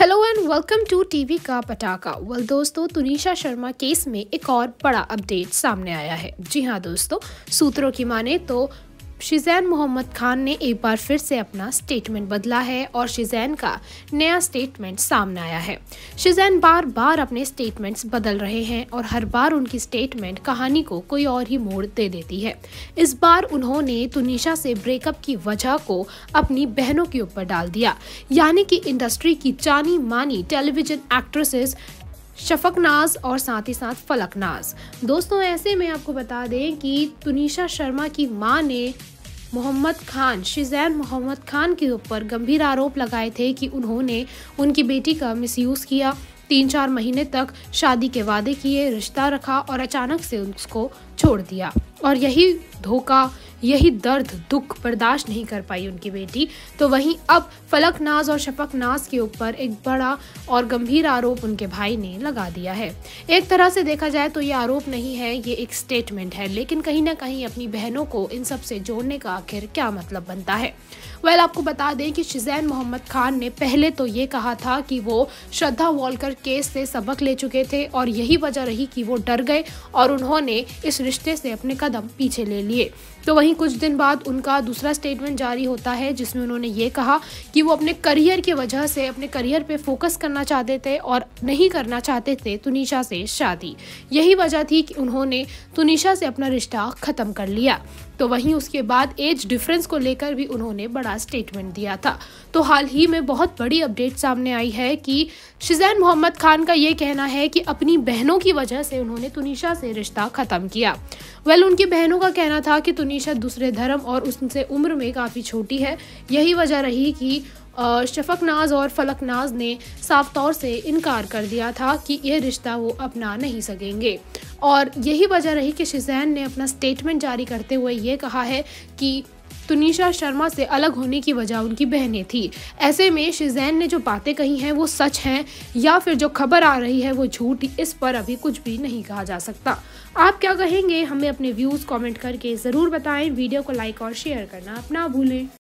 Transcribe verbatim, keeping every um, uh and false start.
Hello and welcome to TV का Patakha. Well दोस्तों, Tunisha Sharma case में एक और बड़ा अपडेट सामने आया है। जी हाँ दोस्तों, सूत्रों की माने तो शिज़ैन मोहम्मद खान ने एक बार फिर से अपना स्टेटमेंट बदला है और शिज़ैन का नया स्टेटमेंट सामने आया है। शिज़ैन बार बार अपने स्टेटमेंट्स बदल रहे हैं और हर बार उनकी स्टेटमेंट कहानी को कोई और ही मोड़ दे देती है। इस बार उन्होंने तुनिशा से ब्रेकअप की वजह को अपनी बहनों के ऊपर डाल दिया, यानी कि इंडस्ट्री की जानी मानी टेलीविजन एक्ट्रेसेस शफकनाज और साथ ही साथ फलकनाज। दोस्तों, ऐसे में आपको बता दें कि तुनिशा शर्मा की मां ने मोहम्मद खान शिज़ैन मोहम्मद खान के ऊपर गंभीर आरोप लगाए थे कि उन्होंने उनकी बेटी का मिसयूज़ किया, तीन चार महीने तक शादी के वादे किए, रिश्ता रखा और अचानक से उसको छोड़ दिया। और यही धोखा, यही दर्द दुख बर्दाश्त नहीं कर पाई उनकी बेटी। तो वहीं अब फलकनाज और शफकनाज के ऊपर एक बड़ा और गंभीर आरोप उनके भाई ने लगा दिया है। एक तरह से देखा जाए तो ये आरोप नहीं है, ये एक स्टेटमेंट है, लेकिन कहीं ना कहीं अपनी बहनों को इन सब से जोड़ने का आखिर क्या मतलब बनता है। वेल आपको बता दें कि शिज़ैन मोहम्मद खान ने पहले तो ये कहा था कि वो श्रद्धा वॉल्कर केस से सबक ले चुके थे और यही वजह रही कि वो डर गए और उन्होंने इस रिश्ते से अपने कदम पीछे ले लिए। तो वहीं कुछ दिन बाद उनका दूसरा स्टेटमेंट जारी होता है जिसमें उन्होंने ये कहा कि वो अपने करियर की वजह से अपने करियर पे फोकस करना चाहते थे और नहीं करना चाहते थे तुनिशा से शादी। यही वजह थी कि उन्होंने तुनिशा से अपना रिश्ता ख़त्म कर लिया। तो वहीं उसके बाद एज डिफरेंस को लेकर भी उन्होंने बड़ा स्टेटमेंट दिया था। तो हाल ही में बहुत बड़ी अपडेट सामने आई है कि शिज़ैन मोहम्मद खान का ये कहना है कि अपनी बहनों की वजह से उन्होंने तुनिशा से रिश्ता ख़त्म किया। वेल उनकी बहनों का कहना था कि तुनिशा दूसरे धर्म और उससे उम्र में काफ़ी छोटी है, यही वजह रही कि शफकनाज और फलकनाज ने साफ तौर से इनकार कर दिया था कि ये रिश्ता वो अपना नहीं सकेंगे। और यही वजह रही कि शिज़ैन ने अपना स्टेटमेंट जारी करते हुए ये कहा है कि तुनिशा शर्मा से अलग होने की वजह उनकी बहनें थी। ऐसे में शिज़ैन ने जो बातें कही हैं वो सच हैं या फिर जो खबर आ रही है वो झूठ, इस पर अभी कुछ भी नहीं कहा जा सकता। आप क्या कहेंगे? हमें अपने व्यूज़ कमेंट करके ज़रूर बताएं। वीडियो को लाइक और शेयर करना अपना भूलें।